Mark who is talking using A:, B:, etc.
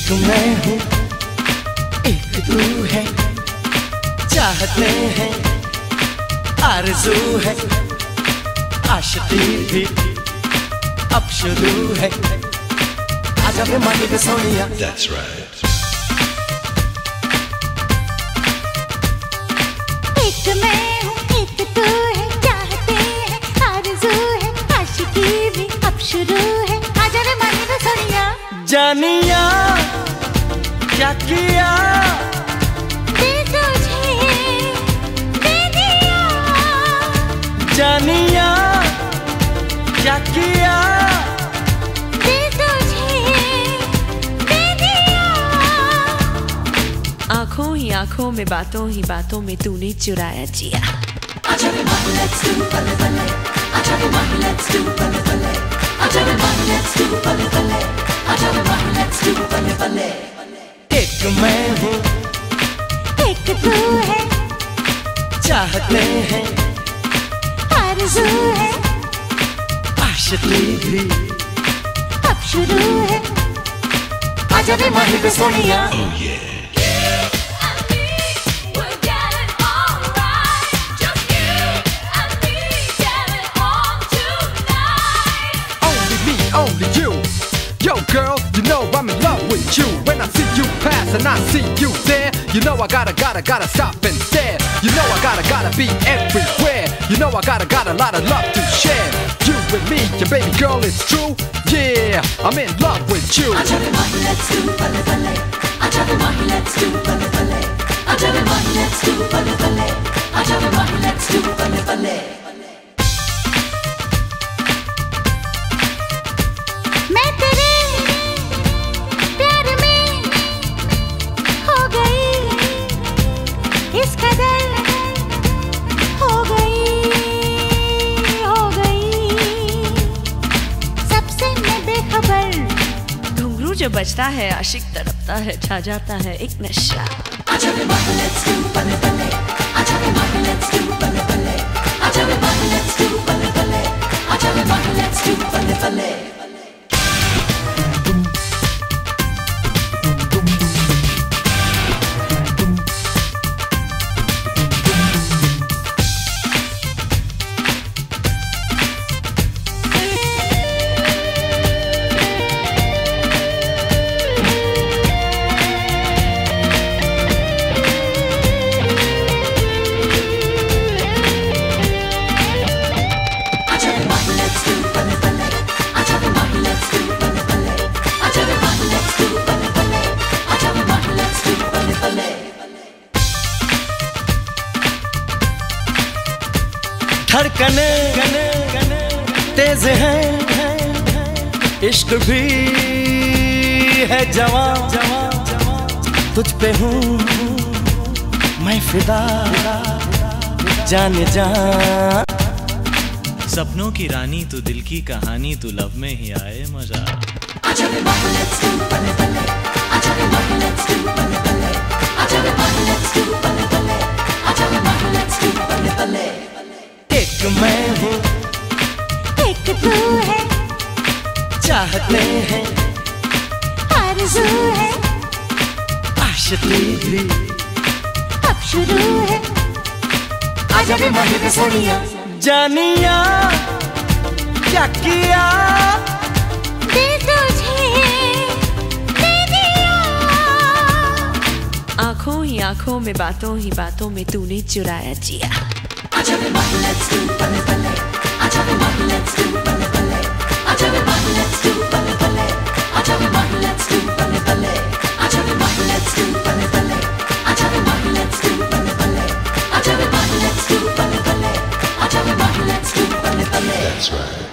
A: एक मैं हूँ एक तू है, चाहते हैं आरज़ू है, आशिकी भी अब शुरू है। आजा वे मानी वे सोनिया।
B: That's right.
C: एक मैं हूँ एक तू है, चाहते हैं आरज़ू है, आशिकी भी अब शुरू है। आजा वे मानी वे सोनिया।
A: जानिया क्या किया
C: दे तुझे दे दिया,
A: जानिया क्या किया
C: दे तुझे दे दिया।
D: आंखों ही आंखों में, बातों ही बातों में तूने चुराया जिया।
E: आजा रे माही let's do बल्ले बल्ले, आजा रे माही let's do बल्ले बल्ले, आजा रे माही let's do बल्ले बल्ले, आजा रे माही let's do बल्ले बल्ले।
A: एक मैं हूँ
C: एक तू है,
A: चाहते हैं
C: आरज़ू है,
A: आशिकी भी
C: अब शुरू है।
A: आजा वे माही वे Sonia.
B: Oh yeah.
F: Only you. Yo girl, you know I'm in love with you. When I see you pass and I see you there, you know I gotta stop and stare. You know I gotta be everywhere. You know I got a lot of love to share. You and me, your baby girl, it's true. Yeah, I'm in love with you.
E: आजा रे माही let's do बल्ले बल्ले, आजा रे माही let's do बल्ले बल्ले, आजा रे माही let's do बल्ले बल्ले, आजा रे माही let's do बल्ले बल्ले।
C: मैं तेरे प्यार में हो गई, इस कदर हो गई, हो गई। सबसे मैं बेखबर।
D: घुंघरू जो बजता है, आशिक तड़पता है, छा जाता है एक नशा।
E: आजा रे माही let's do बल्ले बल्ले, आजा रे माही let's do बल्ले बल्ले, आजा रे माही let's do बल्ले बल्ले, आजा रे माही let's do बल्ले बल्ले।
A: धड़कने तेज हैं, इश्क भी है जवां, तुझ पे हूँ मैं फिदा जाने जा।
G: सपनों की रानी तू, दिल की कहानी तू, लव में ही आए मजा।
E: आजा रे माही let's do बल्ले बल्ले, आजा रे माही let's do बल्ले बल्ले, आजा रे माही let's do बल्ले बल्ले, आजा रे माही let's do बल्ले बल्ले।
A: एक मैं हूँ
C: एक तू है,
A: चाहते हैं
C: आरज़ू है,
A: आशिकी भी
C: अब शुरू है।
A: आजा वे माही वे सोनिया। जानिया क्या किया
C: दे तुझे दे दिया।
D: आंखों ही आंखों में, बातों ही बातों में तूने चुराया जिया।
E: आजा रे माही let's do बल्ले बल्ले, आजा रे माही let's do बल्ले बल्ले, आजा रे माही let's do बल्ले बल्ले, आजा रे माही let's do बल्ले बल्ले, आजा रे माही let's do बल्ले बल्ले, आजा रे माही let's do बल्ले बल्ले, आजा रे माही let's do बल्ले बल्ले, आजा रे माही let's do बल्ले बल्ले।
B: That's right.